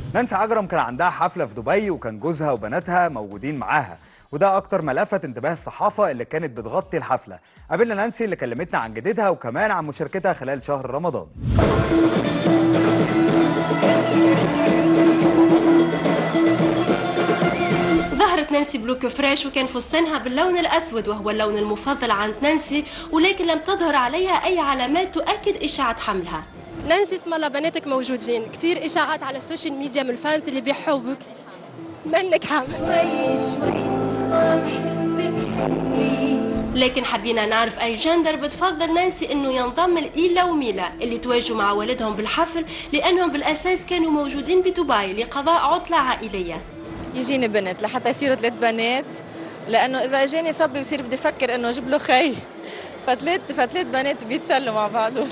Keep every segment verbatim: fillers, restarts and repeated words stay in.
نانسي عجرم كان عندها حفلة في دبي وكان جوزها وبناتها موجودين معاها، وده أكتر ما لفت انتباه الصحافة اللي كانت بتغطي الحفلة. قابلنا نانسي اللي كلمتنا عن جديدها وكمان عن مشاركتها خلال شهر رمضان. ظهرت نانسي بلوك فريش وكان فستانها باللون الأسود وهو اللون المفضل عند نانسي، ولكن لم تظهر عليها أي علامات تؤكد إشاعة حملها. نانسي اسم الله بناتك موجودين، كتير إشاعات على السوشيال ميديا من الفانز اللي بيحبوك منك حامل. لكن حبينا نعرف أي جندر بتفضل نانسي إنه ينضم لإيلا وميلا اللي تواجهوا مع والدهم بالحفل، لأنهم بالأساس كانوا موجودين بدبي لقضاء عطلة عائلية. يجيني بنت لحتى يصيروا ثلاث بنات، لانه اذا اجاني صبي بصير بدي افكر انه اجيب له خي، فثلاث فثلاث بنات بيتسلوا مع بعضهم.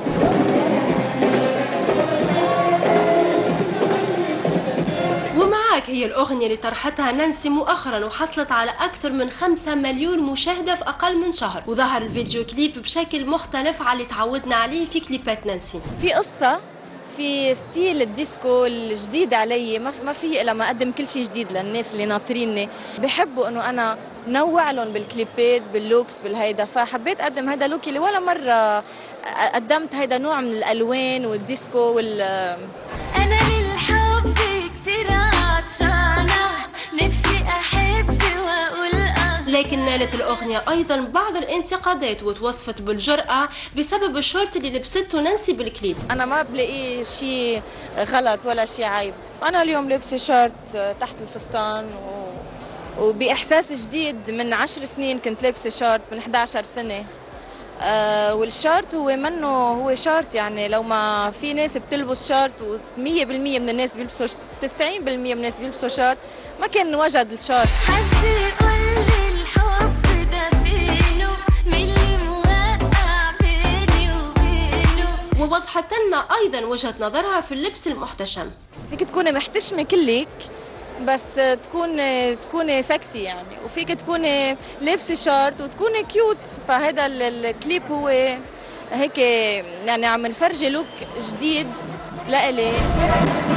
ومعاك هي الأغنية اللي طرحتها نانسي مؤخرا وحصلت على أكثر من خمسة مليون مشاهدة في أقل من شهر، وظهر الفيديو كليب بشكل مختلف على اللي تعودنا عليه في كليبات نانسي. في قصة، في ستيل الديسكو الجديد علي، ما ما في الا ما اقدم كل شيء جديد للناس اللي ناطريني، بحبوا انه انا نوع لهم بالكليبات باللوكس بالهيدا، فحبيت اقدم هيدا لوك اللي ولا مره قدمت هيدا نوع من الالوان والديسكو وال انا للحب كتير عطشانه، نفسي احب واقول لكن نالت الأغنية أيضا بعض الانتقادات وتوصفت بالجرأة بسبب الشورت اللي لبسته نانسي بالكليب. أنا ما بلاقي شيء غلط ولا شيء عيب، أنا اليوم لابسة شورت تحت الفستان و... وبإحساس جديد. من عشر سنين كنت لابسة شورت، من إحدى عشرة سنة. آه والشورت هو منه هو شورت، يعني لو ما في ناس بتلبس شورت ومية بالمية من الناس بيلبسوا تسعين بالمية من الناس بيلبسوا شورت ما كان وجد الشورت. حد يقول لي الحب ده فينه، مين اللي موقع بيني وبينه. ووضحت لنا أيضا وجهة نظرها في اللبس المحتشم. فيك تكوني محتشمة كلك بس تكون تكوني سكسي يعني، وفيك تكوني لابسه شورت وتكوني كيوت. فهذا الكليب هو هيك يعني عم نفرجي لوك جديد لإلي.